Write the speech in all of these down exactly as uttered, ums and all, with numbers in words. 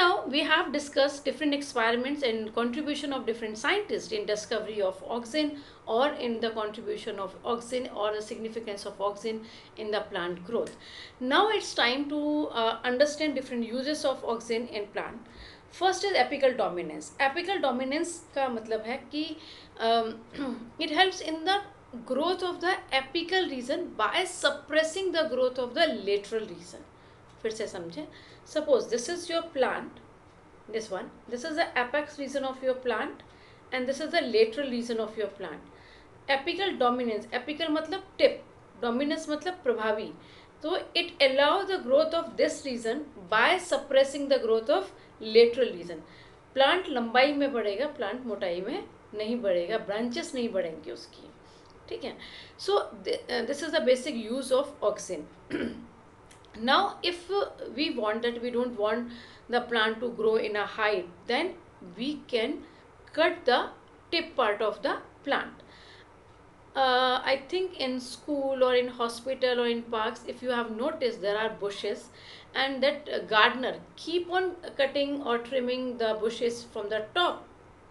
now we have discussed different experiments and contribution of different scientists in discovery of auxin, or in the contribution of auxin, or the significance of auxin in the plant growth. Now it's time to uh, understand different uses of auxin in plant. First is apical dominance. Apical dominance का मतलब है कि um, it helps in the growth of the apical region by suppressing the growth of the lateral region. फिर से समझें. Suppose this is your plant, this one, this is the apex region of your plant, and this is the lateral region of your plant. Apical dominance, apical मतलब tip, dominance मतलब प्रभावी. तो it allows the growth of this region by suppressing the growth of lateral region. Plant लंबाई में बढ़ेगा, plant मोटाई में नहीं बढ़ेगा, ब्रांचेस नहीं बढ़ेंगी उसकी. ठीक है. So this is the basic use of auxin. Now if uh, we want that we don't want the plant to grow in a height, then we can cut the tip part of the plant. uh, I think in school or in hospital or in parks, if you have noticed, there are bushes, and that uh, gardener keep on cutting or trimming the bushes from the top,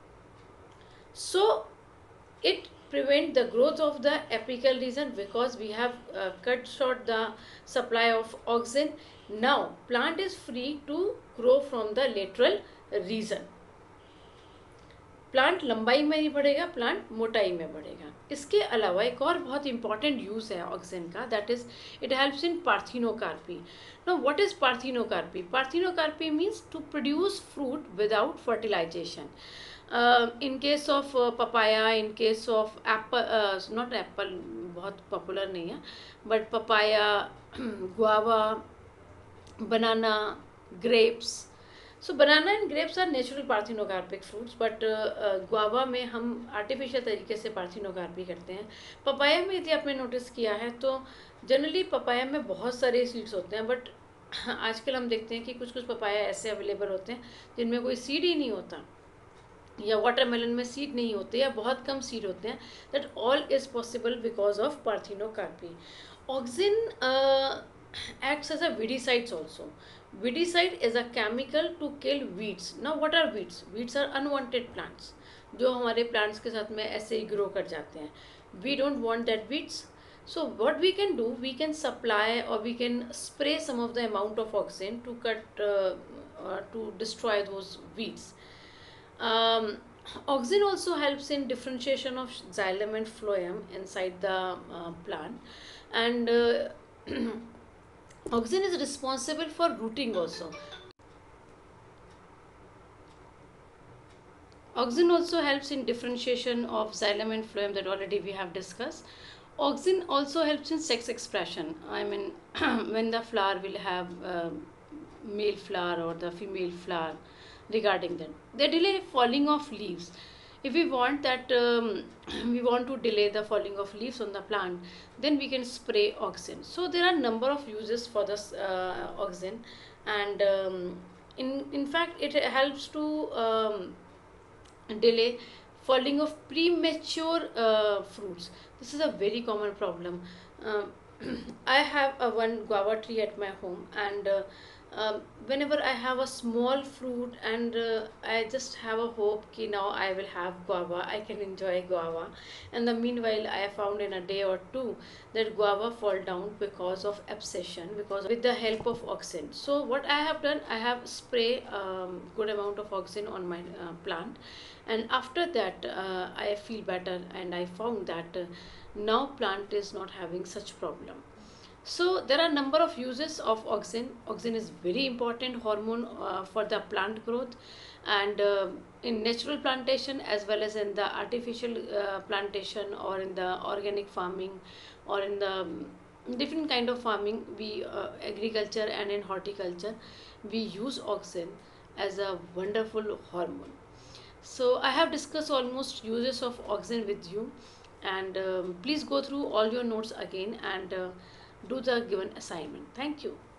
so it prevent the growth of the apical region, because we have uh, cut short the supply of auxin. Now plant is free to grow from the lateral region. Plant लंबाई में नहीं बढ़ेगा, plant मोटाई में बढ़ेगा. इसके अलावा एक और बहुत इंपॉर्टेंट यूज़ है ऑक्सिन का, that is it helps in parthenocarpy. No what is parthenocarpy? Parthenocarpy means to produce fruit without fertilization. In case of papaya, in case of apple, not apple popular पॉपुलर नहीं है, but papaya, guava, banana, grapes. So banana and grapes are natural parthenocarpic fruits, but guava में हम artificial तरीके से parthenocarpy करते हैं. Papaya में यदि आपने नोटिस किया है तो जनरली पपाया में बहुत सारे सीड्स होते हैं, बट आजकल हम देखते हैं कि कुछ कुछ पपाया ऐसे अवेलेबल होते हैं जिनमें कोई सीड ही नहीं होता, या वाटरमेलन में सीड नहीं होते, या बहुत कम सीड होते हैं. That all is possible because of parthenocarpy. Auxin acts as a weedicides also. Weedicide is a chemical to kill weeds. Now what are weeds? Weeds are unwanted plants जो हमारे plants के साथ में ऐसे ही grow कर जाते हैं. We don't want that weeds. So what we can do, we can supply or we can spray some of the amount of auxin to cut uh, uh, to destroy those weeds. Um, auxin also helps in differentiation of xylem and phloem inside the uh, plant, and uh, auxin is responsible for rooting also. Auxin also helps in differentiation of xylem and phloem, that already we have discussed. Auxin also helps in sex expression. I mean, when the flower will have uh, male flower or the female flower, regarding that. They delay falling of leaves. If we want that, um, we want to delay the falling of leaves on the plant, then we can spray auxin. So there are number of uses for this uh, auxin, and um, in in fact it helps to um, delay falling of premature uh, fruits. This is a very common problem. Uh, I have a one guava tree at my home, and uh, um, whenever I have a small fruit, and uh, I just have a hope कि now I will have guava, I can enjoy guava, and the meanwhile I found in a day or two that guava fall down because of abscission, because with the help of auxin. So what I have done, I have spray um, good amount of auxin on my uh, plant, and after that uh, I feel better, and I found that uh, now plant is not having such problem. So there are number of uses of auxin. Auxin is very important hormone uh, for the plant growth, and uh, in natural plantation as well as in the artificial uh, plantation, or in the organic farming, or in the um, different kind of farming, we uh, agriculture and in horticulture, we use auxin as a wonderful hormone. So I have discussed almost uses of auxin with you, and um, please go through all your notes again, and uh, do the given assignment. Thank you.